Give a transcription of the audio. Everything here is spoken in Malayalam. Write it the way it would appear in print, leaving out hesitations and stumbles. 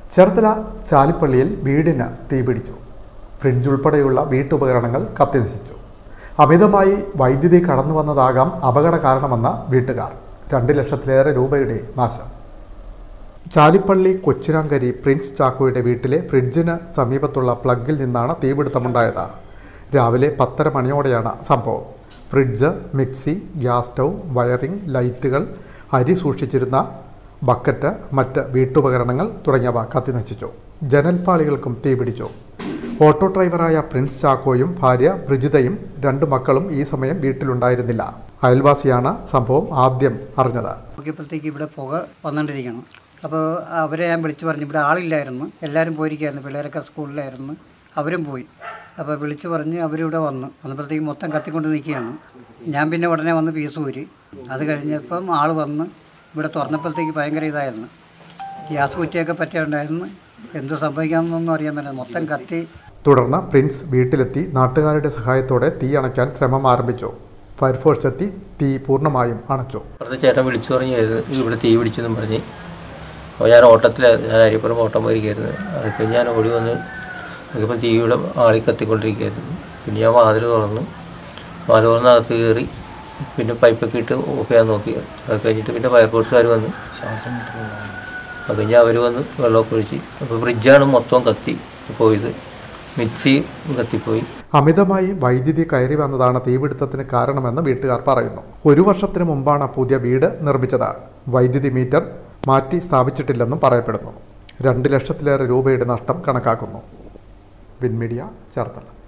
ചേർത്തല ചാലിപ്പള്ളിയിൽ വീടിന് തീപിടിച്ചു. ഫ്രിഡ്ജ് ഉൾപ്പെടെയുള്ള വീട്ടുപകരണങ്ങൾ കത്തിനശിച്ചു. അമിതമായി വൈദ്യുതി കടന്നു വന്നതാകാം അപകട കാരണമെന്ന വീട്ടുകാർ. 2 ലക്ഷത്തിലേറെ രൂപയുടെ നാശം. ചാലിപ്പള്ളി കൊച്ചിനാങ്കരി പ്രിൻസ് ചാക്കോയുടെ വീട്ടിലെ ഫ്രിഡ്ജിന് സമീപത്തുള്ള പ്ലഗിൽ നിന്നാണ് തീപിടുത്തമുണ്ടായത്. രാവിലെ 10:30 മണിയോടെയാണ് സംഭവം. Fridge, mixie, gas stove, wiring, ലൈറ്റുകൾ, അരി സൂക്ഷിച്ചിരുന്ന ബക്കറ്റ്, മറ്റ് വീട്ടുപകരണങ്ങൾ തുടങ്ങിയവ കത്തിനശിച്ചു. ജനൽപ്പാളികൾക്കും തീപിടിച്ചു. ഓട്ടോ ഡ്രൈവറായ പ്രിൻസ് ചാക്കോയും ഭാര്യ ബ്രിജിതയും 2 മക്കളും ഈ സമയം വീട്ടിലുണ്ടായിരുന്നില്ല. അയൽവാസിയാണ് സംഭവം ആദ്യം അറിഞ്ഞത്. നോക്കിയപ്പോഴത്തേക്ക് ഇവിടെ പുക വന്നുകൊണ്ടിരിക്കണം. അപ്പോൾ അവരെ ഞാൻ വിളിച്ചു പറഞ്ഞു. ഇവിടെ ആളില്ലായിരുന്നു, എല്ലാവരും പോയിരിക്കുകയായിരുന്നു. പിള്ളേരൊക്കെ സ്കൂളിലായിരുന്നു, അവരും പോയി. അപ്പോൾ വിളിച്ചു പറഞ്ഞ് അവരിവിടെ വന്നപ്പോഴത്തേക്ക് മൊത്തം കത്തിക്കൊണ്ട് നിൽക്കുകയാണ്. ഞാൻ പിന്നെ ഉടനെ വന്ന് പീസ് ഊരി. അത് കഴിഞ്ഞപ്പം ആൾ വന്ന് ഇവിടെ തുറന്നപ്പോഴത്തേക്ക് ഭയങ്കര ഇതായിരുന്നു. ഗ്യാസ് കുറ്റിയൊക്കെ പറ്റിയുണ്ടായിരുന്നു. എന്തു സംഭവിക്കാമെന്നൊന്നും അറിയാൻ പറ്റില്ല. മൊത്തം കത്തി. തുടർന്ന് പ്രിൻസ് വീട്ടിലെത്തി നാട്ടുകാരുടെ സഹായത്തോടെ തീ അണയ്ക്കാൻ ശ്രമം ആരംഭിച്ചു. ഫയർഫോഴ്സ് എത്തി തീ പൂർണ്ണമായും അണച്ചു. ചേട്ടൻ വിളിച്ചു പറഞ്ഞു ഇവിടെ തീ പിടിച്ചെന്നും പറഞ്ഞ്. അപ്പോൾ ഞാൻ ഞാൻ അരിപ്പുറം ഓട്ടം പോയിരിക്കായിരുന്നു. അത് കഴിഞ്ഞ് ഞാൻ ഓടി വന്ന് നോക്കിയപ്പോൾ തീയുടെ ആളി കത്തിക്കൊണ്ടിരിക്കുകയായിരുന്നു. പിന്നെ ഞാൻ വാതിൽ തുറന്നകത്ത് കയറി. പിന്നെ പൈപ്പൊക്കെ ഇട്ട് ഓഫ് ചെയ്യാൻ നോക്കി. അത് കഴിഞ്ഞിട്ട് പിന്നെ ഫയർഫോഴ്സുകാർ വന്ന് അത് കഴിഞ്ഞ് അവർ വന്ന് വെള്ളമൊക്കെ ഒഴിച്ച്. അപ്പോൾ ഫ്രിഡ്ജാണ് മൊത്തം കത്തി പോയത്. മിക്സി കത്തിപ്പോയി. അമിതമായി വൈദ്യുതി കയറി വന്നതാണ് തീപിടുത്തത്തിന് കാരണമെന്ന് വീട്ടുകാർ പറയുന്നു. 1 വർഷത്തിന് മുമ്പാണ് പുതിയ വീട് നിർമ്മിച്ചത്. വൈദ്യുതി മീറ്റർ മാറ്റി സ്ഥാപിച്ചിട്ടില്ലെന്നും പറയപ്പെടുന്നു. 2 ലക്ഷത്തിലേറെ രൂപയുടെ നഷ്ടം കണക്കാക്കുന്നു. വിൻമീഡിയ, ചേർത്തല.